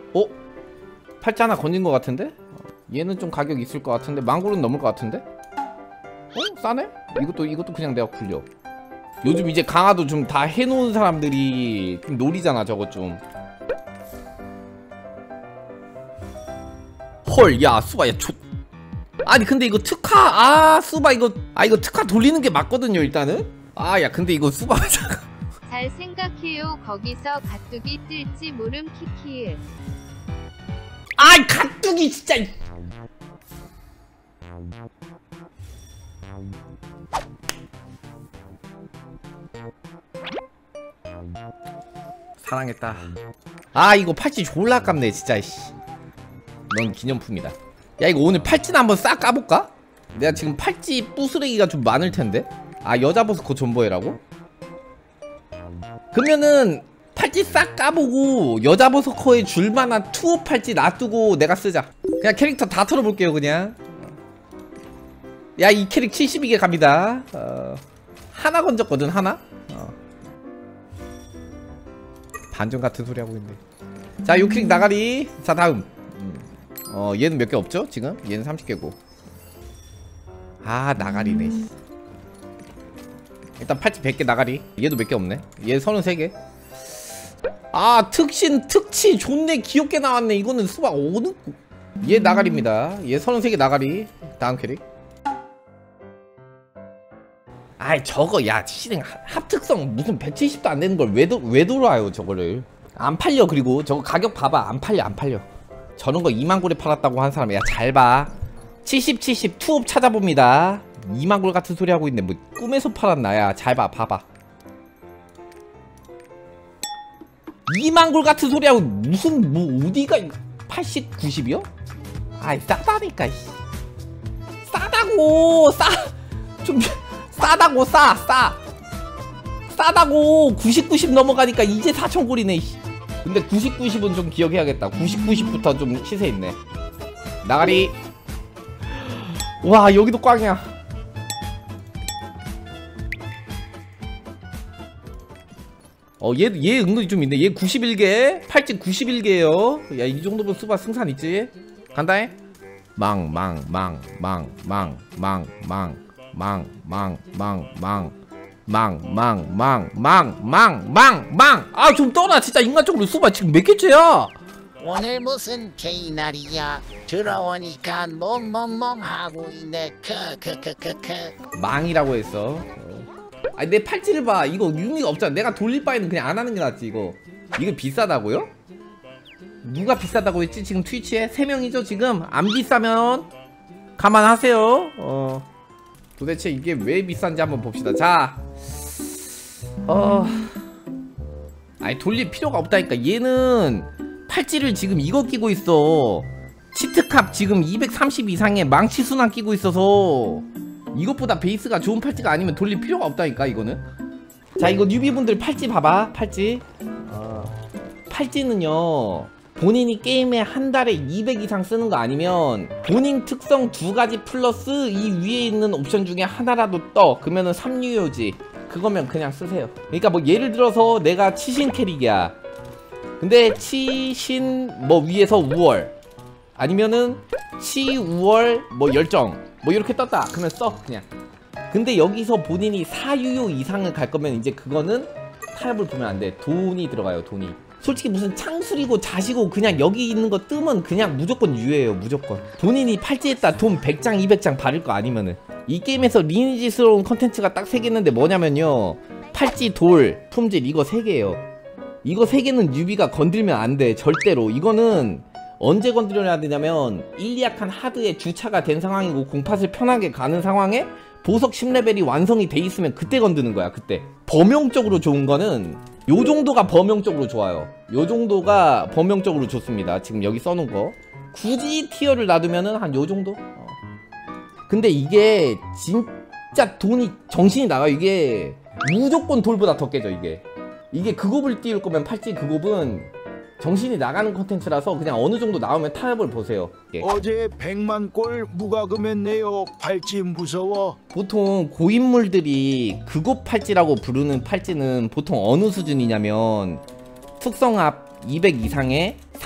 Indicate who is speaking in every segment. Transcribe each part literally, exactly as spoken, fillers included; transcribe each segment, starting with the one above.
Speaker 1: 어? 팔찌 하나 건진 것 같은데? 얘는 좀 가격 있을 것 같은데 망고는 넘을 것 같은데? 어? 싸네? 이것도 이것도 그냥 내가 굴려. 요즘 이제 강화도 좀 다 해놓은 사람들이 좀 노리잖아 저거 좀. 헐 야 수바 야 조... 아니 근데 이거 특화 아 수바 이거 아 이거 특화 돌리는 게 맞거든요 일단은. 아 야 근데 이거 수바
Speaker 2: 잘 생각해요. 거기서 가뚜기 뜰지 모름 키키.
Speaker 1: 아이 가뚜기 진짜. 사랑했다. 아 이거 팔찌 졸라 아깝네 진짜. 넌 기념품이다. 야 이거 오늘 팔찌나 한번 싹 까볼까? 내가 지금 팔찌 뿌스레기가 좀 많을텐데. 아 여자 버스코 존버해라고? 그러면은 팔찌 싹 까보고 여자 버스커에 줄만한 투어 팔찌 놔두고 내가 쓰자. 그냥 캐릭터 다 털어볼게요 그냥. 야 이 캐릭 칠십이 개 갑니다. 어, 하나 건졌거든 하나? 어. 반전 같은 소리 하고 있네. 자 요 캐릭 나가리. 자 다음 음. 어 얘는 몇 개 없죠 지금? 얘는 삼십 개고. 아 나가리네. 일단 팔찌 백 개 나가리. 얘도 몇 개 없네. 얘 서른세 개. 아 특신 특치 존내 귀엽게 나왔네. 이거는 수박 어느 얘 나가리입니다. 얘 서른세 개 나가리. 다음 캐릭. 아이 저거 야 실행 합특성 무슨 백칠십도 안 되는 걸 왜 왜 돌아요 저거를. 안 팔려. 그리고 저거 가격 봐봐. 안 팔려 안 팔려. 저런 거 이만 골에 팔았다고 한 사람 야 잘 봐. 칠십 칠십 투업 찾아봅니다. 이만 골 같은 소리 하고 있네. 뭐 꿈에서 팔았나. 야 잘 봐 봐봐. 이만 골 같은 소리 하고 무슨 뭐 어디가 팔십 구십이요? 아이 싸다니까. 싸다고 싸 좀 싸다고 싸 싸 싸다고. 구십 구십 넘어가니까 이제 사천 골이네. 근데 구십 구십은 좀 기억해야겠다. 구십 구십부터 좀 시세 있네. 나가리. 와 여기도 꽝이야. 어 얘 얘 은근히 좀 있네. 얘 구십일 개 팔찌 구십일 개예요. 야 이 정도면 수바 승산 있지. 간다해. 망 망 망 망 망 망 망 망 망 망 망 망 망 망 망 망 망. 아 좀 떠나 진짜. 인간적으로 수바 지금 몇 개째야.
Speaker 3: 오늘 무슨 개이날이야. 들어오니까 멍멍멍 하고 있네. 크크크크크.
Speaker 1: 망이라고 했어. 어. 아니 내 팔찌를 봐. 이거 의미가 없잖아. 내가 돌릴 바에는 그냥 안 하는 게 낫지. 이거 이거 비싸다고요? 누가 비싸다고 했지? 지금 트위치에 세 명이죠 지금. 안 비싸면 감안하세요. 어 도대체 이게 왜 비싼지 한번 봅시다. 자 어 아니 돌릴 필요가 없다니까. 얘는 팔찌를 지금 이거 끼고 있어. 치트캅 지금 이백삼십 이상의 망치 순환 끼고 있어서 이것보다 베이스가 좋은 팔찌가 아니면 돌릴 필요가 없다니까 이거는. 자 이거 뉴비분들 팔찌 봐봐. 팔찌 어, 팔찌는요 본인이 게임에 한 달에 이백 이상 쓰는 거 아니면 본인 특성 두 가지 플러스 이 위에 있는 옵션 중에 하나라도 떠. 그러면은 삼류효지. 그거면 그냥 쓰세요. 그러니까 뭐 예를 들어서 내가 치신 캐릭이야. 근데 치신 뭐 위에서 우월 아니면은 치 우월 뭐 열정 뭐 이렇게 떴다. 그러면 써 그냥. 근데 여기서 본인이 사유효 이상을 갈 거면 이제 그거는 타협을 보면 안 돼. 돈이 들어가요 돈이. 솔직히 무슨 창술이고 자시고 그냥 여기 있는 거 뜨면 그냥 무조건 유예요 무조건. 본인이 팔찌에다 돈 백 장 이백 장 바를 거 아니면은. 이 게임에서 리니지스러운 컨텐츠가 딱 세 개 있는데 뭐냐면요 팔찌 돌 품질 이거 세 개예요. 이거 세 개는 뉴비가 건들면 안 돼 절대로. 이거는 언제 건드려야 되냐면 일리약한 하드에 주차가 된 상황이고 공팟을 편하게 가는 상황에 보석 십 레벨이 완성이 돼 있으면 그때 건드는 거야 그때. 범용적으로 좋은 거는 요 정도가 범용적으로 좋아요. 요 정도가 범용적으로 좋습니다. 지금 여기 써놓은 거 굳이 티어를 놔두면은 한 요 정도? 어. 근데 이게 진짜 돈이 정신이 나가요. 이게 무조건 돌보다 더 깨져 이게. 이게 그곱을 띄울 거면 팔찌 그곱은 정신이 나가는 컨텐츠라서 그냥 어느 정도 나오면 타협을 보세요. 예.
Speaker 4: 어제 백만 골 무과금했네요. 팔찌 무서워.
Speaker 1: 보통 고인물들이 그곱 팔찌라고 부르는 팔찌는 보통 어느 수준이냐면 특성압 이백 이상의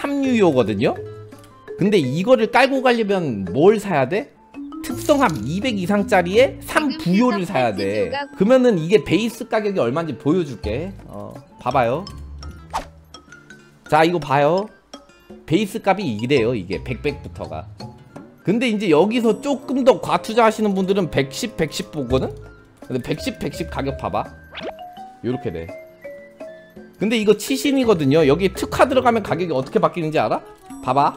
Speaker 1: 삼 유효거든요. 근데 이거를 깔고 가려면 뭘 사야 돼? 특성합 이백 이상짜리에 삼 부요를 사야 돼. 그러면은 이게 베이스 가격이 얼마인지 보여줄게. 어, 봐봐요. 자, 이거 봐요. 베이스 값이 이래요. 이게 백백부터가. 근데 이제 여기서 조금 더 과투자 하시는 분들은 백십, 백십 보거든? 근데 백십, 백십 가격 봐봐. 요렇게 돼. 근데 이거 치신이거든요. 여기 특화 들어가면 가격이 어떻게 바뀌는지 알아? 봐봐.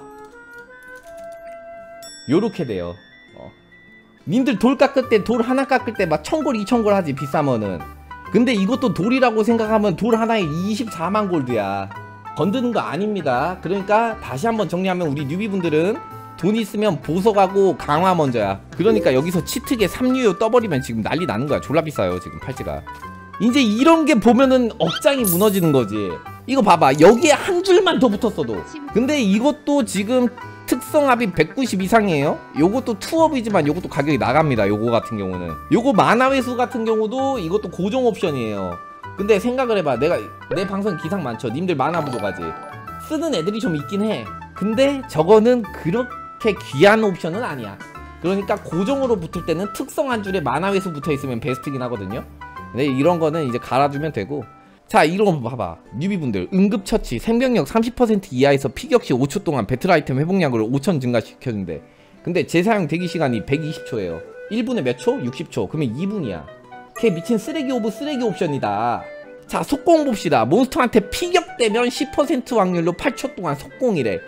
Speaker 1: 요렇게 돼요. 어. 님들 돌 깎을 때 돌 하나 깎을 때 막 천골 이천골 하지 비싸면은. 근데 이것도 돌이라고 생각하면 돌 하나에 이십사만 골드야. 건드는 거 아닙니다. 그러니까 다시 한번 정리하면 우리 뉴비분들은 돈 있으면 보석하고 강화 먼저야. 그러니까 여기서 치트게 삼 유효 떠버리면 지금 난리 나는 거야. 졸라 비싸요 지금 팔찌가. 이제 이런 게 보면은 억장이 무너지는 거지. 이거 봐봐. 여기에 한 줄만 더 붙었어도. 근데 이것도 지금 특성합이 백구십 이상이에요. 요것도 투업이지만 요것도 가격이 나갑니다. 요거 같은 경우는. 요거 만화회수 같은 경우도 이것도 고정 옵션이에요. 근데 생각을 해봐. 내가 내 방송 기상 많죠. 님들 만화 부족하지. 쓰는 애들이 좀 있긴 해. 근데 저거는 그렇게 귀한 옵션은 아니야. 그러니까 고정으로 붙을 때는 특성 한 줄에 만화회수 붙어 있으면 베스트긴 하거든요. 근데 이런 거는 이제 갈아주면 되고. 자, 이런 거 봐봐. 뉴비분들 응급처치 생명력 삼십 퍼센트 이하에서 피격 시 오 초 동안 배틀 아이템 회복량을 오천 증가시켜준대. 근데 재사용 대기시간이 백이십 초예요 일 분에 몇 초? 육십 초. 그러면 이 분이야 걔 미친 쓰레기 오브 쓰레기 옵션이다. 자, 속공 봅시다. 몬스터한테 피격되면 십 퍼센트 확률로 팔 초 동안 속공이래.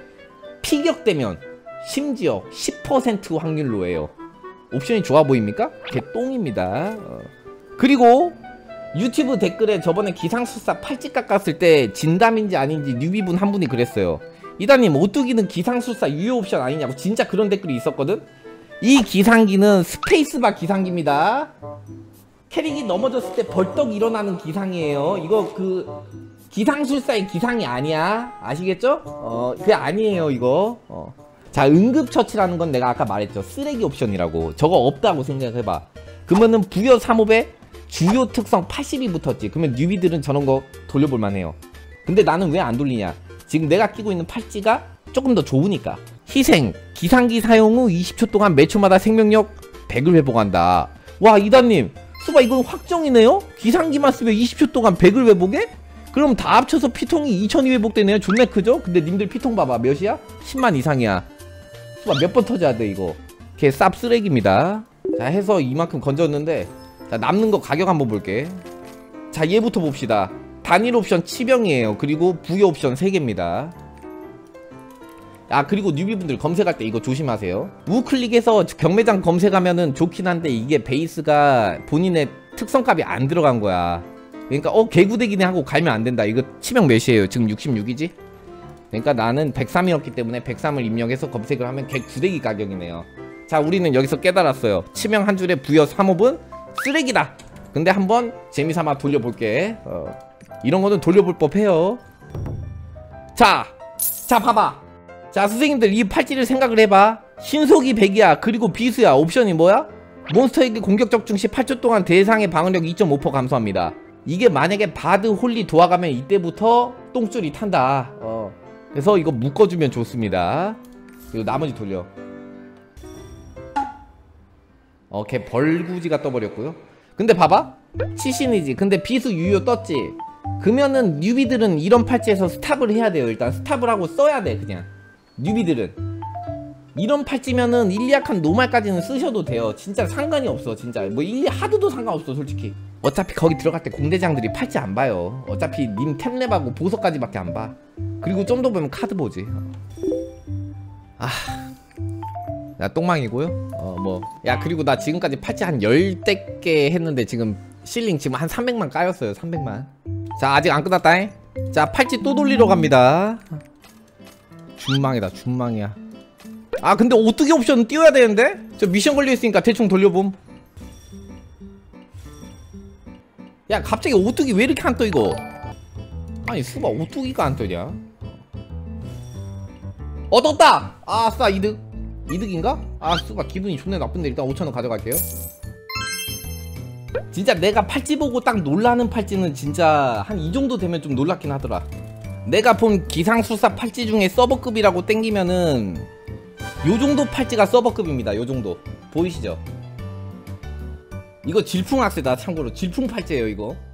Speaker 1: 피격되면 심지어 십 퍼센트 확률로 해요. 옵션이 좋아 보입니까? 걔 똥입니다. 어. 그리고 유튜브 댓글에 저번에 기상술사 팔찌 깎았을 때 진담인지 아닌지 뉴비분 한 분이 그랬어요. 이다님 오뚜기는 기상술사 유효 옵션 아니냐고. 진짜 그런 댓글이 있었거든. 이 기상기는 스페이스바 기상기입니다. 캐릭이 넘어졌을 때 벌떡 일어나는 기상이에요. 이거 그 기상술사의 기상이 아니야. 아시겠죠? 어, 그게 아니에요 이거. 어. 자, 응급처치라는 건 내가 아까 말했죠. 쓰레기 옵션이라고. 저거 없다고 생각해봐. 그러면은 부여 삼 호배 주요 특성 팔십이 붙었지. 그러면 뉴비들은 저런 거 돌려볼만 해요. 근데 나는 왜 안 돌리냐. 지금 내가 끼고 있는 팔찌가 조금 더 좋으니까. 희생 기상기 사용 후 이십 초 동안 매 초마다 생명력 백을 회복한다. 와, 이다님 수바 이건 확정이네요. 기상기만 쓰면 이십 초 동안 백을 회복해? 그럼 다 합쳐서 피통이 이천이 회복되네요. 존나 크죠? 근데 님들 피통 봐봐. 몇이야? 십만 이상이야. 수바 몇 번 터져야 돼 이거. 걔 쌉 쓰레기입니다. 자, 해서 이만큼 건졌는데, 자, 남는 거 가격 한번 볼게. 자, 얘부터 봅시다. 단일 옵션 치병이에요. 그리고 부여 옵션 세 개입니다. 아, 그리고 뉴비분들 검색할 때 이거 조심하세요. 우클릭해서 경매장 검색하면은 좋긴 한데 이게 베이스가 본인의 특성값이 안 들어간 거야. 그러니까 어 개구대기네 하고 갈면 안 된다. 이거 치명 몇이에요? 지금 육십육이지? 그러니까 나는 백삼이었기 때문에 백삼을 입력해서 검색을 하면 개구대기 가격이네요. 자, 우리는 여기서 깨달았어요. 치명 한 줄에 부여 삼 호분 쓰레기다. 근데 한번 재미삼아 돌려볼게. 어, 이런 거는 돌려볼 법해요. 자, 자 봐봐. 자, 선생님들 이 팔찌를 생각을 해봐. 신속이 백이야. 그리고 비수야. 옵션이 뭐야? 몬스터에게 공격 적중 시 팔 초 동안 대상의 방어력 이 점 오 퍼센트 감소합니다. 이게 만약에 바드 홀리 도와가면 이때부터 똥줄이 탄다. 어, 그래서 이거 묶어주면 좋습니다. 그리고 나머지 돌려. 어, 걔 벌구지가 떠버렸고요. 근데 봐봐. 치신이지. 근데 비수 유효 떴지. 그러면은 뉴비들은 이런 팔찌에서 스탑을 해야 돼요. 일단 스탑을 하고 써야 돼. 그냥 뉴비들은 이런 팔찌면은 일리약한 노말까지는 쓰셔도 돼요. 진짜 상관이 없어. 진짜 뭐 일리 하드도 상관없어 솔직히. 어차피 거기 들어갈 때 공대장들이 팔찌 안 봐요. 어차피 님 템랩하고 보석까지밖에 안 봐. 그리고 좀 더 보면 카드 보지. 아, 나 똥망이고요. 어 뭐 야, 그리고 나 지금까지 팔찌 한 열댓 개 했는데 지금 실링 지금 한 삼백만 까였어요. 삼백만. 자, 아직 안 끝났다잉. 자, 팔찌 또 돌리러 갑니다. 준망이다. 준망이야. 아, 근데 오뚜기 옵션 띄워야 되는데? 저 미션 걸려있으니까 대충 돌려봄. 야, 갑자기 오뚜기 왜 이렇게 안 떠 이거? 아니 수바 오뚜기가 안 떠냐? 어, 떴다! 아싸, 이득. 이득인가? 아, 수바 기분이 존나 나쁜데 일단 오천 원 가져갈게요. 진짜 내가 팔찌 보고 딱 놀라는 팔찌는 진짜 한 이 정도 되면 좀 놀랍긴 하더라. 내가 본 기상술사 팔찌 중에 서버급이라고 땡기면은 요 정도 팔찌가 서버급입니다. 요 정도 보이시죠? 이거 질풍 악세다. 참고로 질풍 팔찌예요 이거.